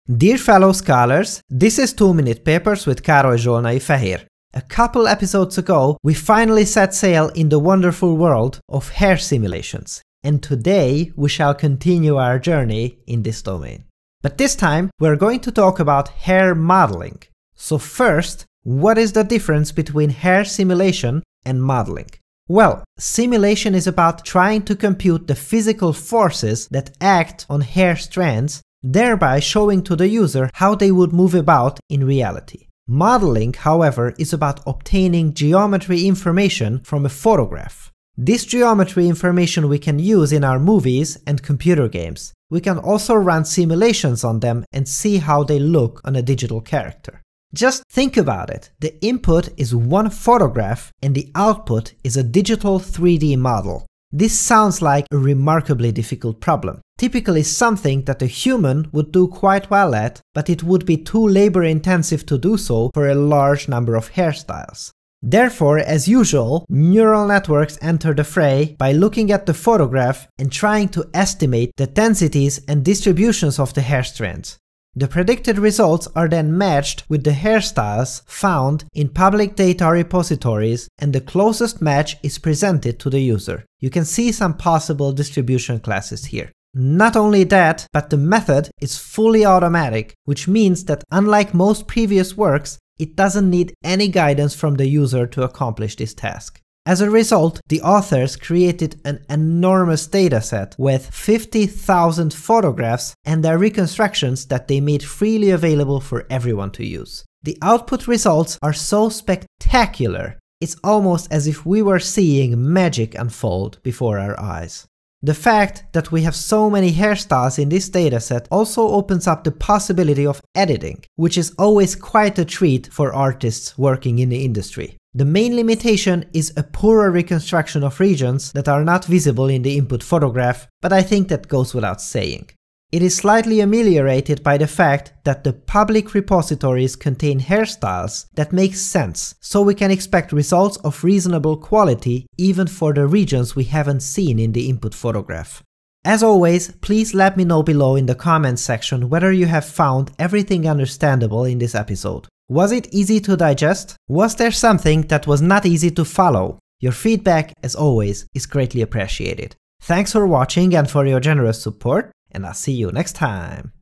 Dear fellow scholars, this is 2-Minute Papers with Károly Zsolnai-Fehér. A couple episodes ago, we finally set sail in the wonderful world of hair simulations, and today we shall continue our journey in this domain. But this time, we're going to talk about hair modeling. So first, what is the difference between hair simulation and modeling? Well, simulation is about trying to compute the physical forces that act on hair strands, thereby showing to the user how they would move about in reality. Modeling, however, is about obtaining geometry information from a photograph. This geometry information we can use in our movies and computer games. We can also run simulations on them and see how they look on a digital character. Just think about it. The input is one photograph and the output is a digital 3D model. This sounds like a remarkably difficult problem. Typically something that a human would do quite well at, but it would be too labor-intensive to do so for a large number of hairstyles. Therefore, as usual, neural networks enter the fray by looking at the photograph and trying to estimate the densities and distributions of the hair strands. The predicted results are then matched with the hairstyles found in public data repositories, and the closest match is presented to the user. You can see some possible distribution classes here. Not only that, but the method is fully automatic, which means that unlike most previous works, it doesn't need any guidance from the user to accomplish this task. As a result, the authors created an enormous dataset with 50,000 photographs and their reconstructions that they made freely available for everyone to use. The output results are so spectacular, it's almost as if we were seeing magic unfold before our eyes. The fact that we have so many hairstyles in this dataset also opens up the possibility of editing, which is always quite a treat for artists working in the industry. The main limitation is a poorer reconstruction of regions that are not visible in the input photograph, but I think that goes without saying. It is slightly ameliorated by the fact that the public repositories contain hairstyles that make sense, so we can expect results of reasonable quality even for the regions we haven't seen in the input photograph. As always, please let me know below in the comments section whether you have found everything understandable in this episode. Was it easy to digest? Was there something that was not easy to follow? Your feedback, as always, is greatly appreciated. Thanks for watching and for your generous support, and I'll see you next time.